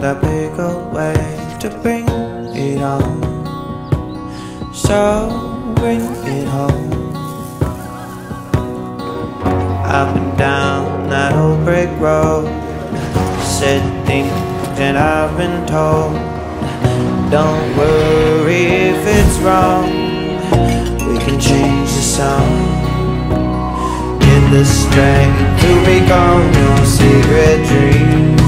that big old wave to bring it on. So bring it home. Up and down that old brick road, said things that I've been told. Don't worry if it's wrong, we can change the song. Get the strength to become your secret dream.